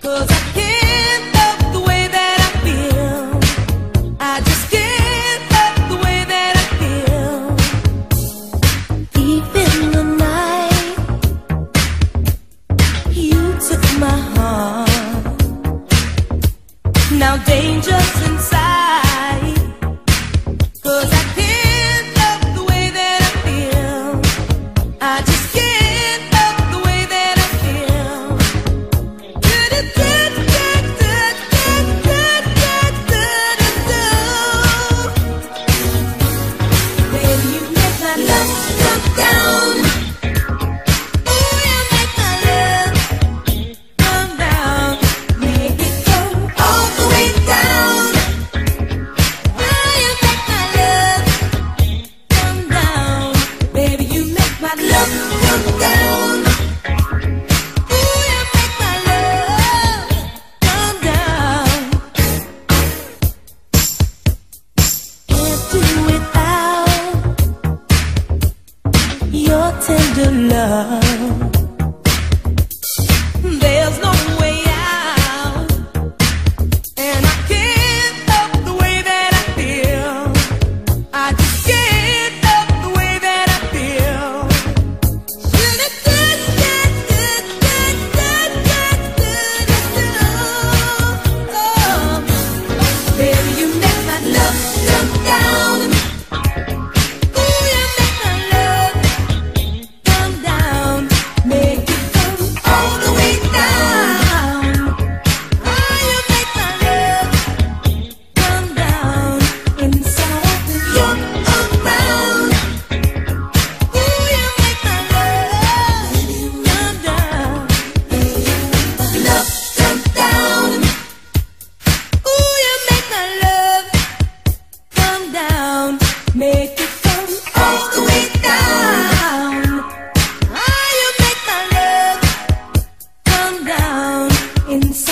'Cause I can't help the way that I feel. I just can't help the way that I feel. Deep in the night, you took my heart. Now danger's inside. 'Cause I can't help the way that I feel. I just can't help the way that I feel. Baby, you make my love come down. Ooh, you make my love come down. Make it go all the way down. Ooh, you make my love come down. Baby, you make my love come down. Ooh, you make my love come down. Can't do without your tender love. There's no way out, and I can't help the way that I feel. I just can't help the way that I feel. Baby, you make my love come down. Ooh, you make my love come down. Make it come all the way down. Oh, you make my love come down. Inside the you're around. Ooh, you make my love come down. Love come down. Ooh, you make my love come down. Make it come all the way down. Oh, you make my love come down. Inside